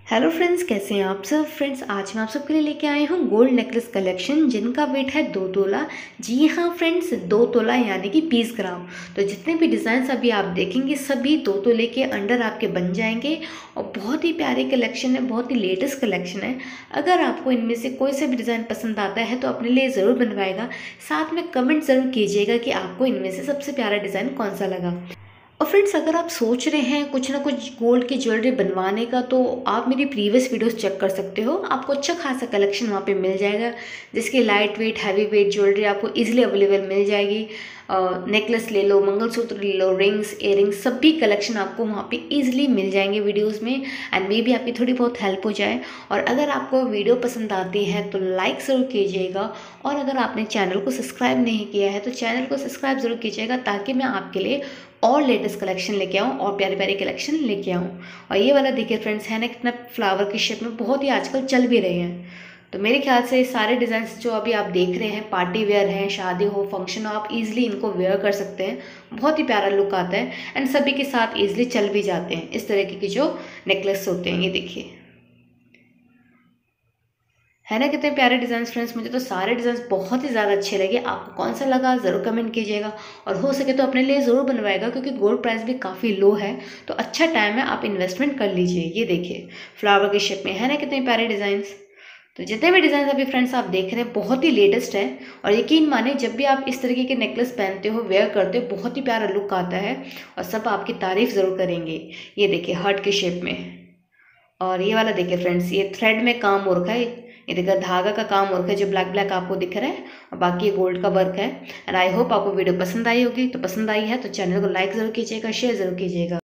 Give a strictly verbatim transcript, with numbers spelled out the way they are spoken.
Hello friends, कैसे हैं आप सब। फ्रेंड्स, आज मैं आप सबके लिए लेके आई हूँ गोल्ड नेकलेस कलेक्शन जिनका वेट है दो तोला। जी हाँ फ्रेंड्स, दो तोला यानी कि बीस ग्राम। तो जितने भी डिज़ाइंस अभी आप देखेंगे सभी दो तोले के अंडर आपके बन जाएंगे और बहुत ही प्यारी कलेक्शन है, बहुत ही लेटेस्ट कलेक्शन है। अगर आपको इनमें से कोई सा भी डिज़ाइन पसंद आता है तो अपने लिए ज़रूर बनवाएगा। साथ में कमेंट ज़रूर कीजिएगा कि आपको इनमें से सबसे प्यारा डिज़ाइन कौन सा लगा। और फ्रेंड्स, अगर आप सोच रहे हैं कुछ ना कुछ गोल्ड की ज्वेलरी बनवाने का तो आप मेरी प्रीवियस वीडियोस चेक कर सकते हो। आपको अच्छा खासा कलेक्शन वहाँ पे मिल जाएगा जिसकी light weight heavy weight jewellery आपको इजीली अवेलेबल मिल जाएगी। नेकलेस ले लो, मंगलसूत्र ले लो, रिंग्स, इयरिंग्स, सभी कलेक्शन आपको वहाँ पे इजीली मिल जाएंगे वीडियोस में। एंड मे बी आपकी थोड़ी बहुत हेल्प हो जाए। और अगर आपको वीडियो पसंद आती है तो लाइक ज़रूर कीजिएगा। और अगर आपने चैनल को सब्सक्राइब नहीं किया है तो चैनल को सब्सक्राइब ज़रूर कीजिएगा ताकि मैं आपके लिए और लेटेस्ट कलेक्शन लेके आऊँ और प्यारे प्यारे कलेक्शन लेके आऊँ। और ये वाला देखिए फ्रेंड्स, है ना कितना फ्लावर की शेप में, बहुत ही आजकल चल भी रहे हैं। तो मेरे ख्याल से सारे डिज़ाइंस जो अभी आप देख रहे हैं पार्टी वेयर हैं, शादी हो, फंक्शन हो, आप इजीली इनको वेयर कर सकते हैं। बहुत ही प्यारा लुक आता है एंड सभी के साथ इजीली चल भी जाते हैं। इस तरीके के जो नेकलेस होते हैं, ये देखिए, है ना कितने प्यारे डिज़ाइन। फ्रेंड्स, मुझे तो सारे डिज़ाइन बहुत ही ज़्यादा अच्छे लगे। आपको कौन सा लगा ज़रूर कमेंट कीजिएगा और हो सके तो अपने लिए ज़रूर बनवाएगा क्योंकि गोल्ड प्राइस भी काफ़ी लो है। तो अच्छा टाइम है, आप इन्वेस्टमेंट कर लीजिए। ये देखिए फ्लावर के शेप में, है ना कितने प्यारे डिज़ाइंस। तो जितने भी डिज़ाइन अभी फ्रेंड्स आप देख रहे हैं बहुत ही लेटेस्ट है। और यकीन माने, जब भी आप इस तरीके के नेकलेस पहनते हो, वेयर करते हो, बहुत ही प्यारा लुक आता है और सब आपकी तारीफ ज़रूर करेंगे। ये देखिए हार्ट के शेप में। और ये वाला देखिए फ्रेंड्स, ये थ्रेड में काम हो रखा है। ये देखिए धागा का काम हो रखा है जो ब्लैक ब्लैक आपको दिख रहा है और बाकी ये गोल्ड का वर्क है। एंड आई होप आपको वीडियो पसंद आई होगी। तो पसंद आई है तो चैनल को लाइक ज़रूर कीजिएगा, शेयर ज़रूर कीजिएगा।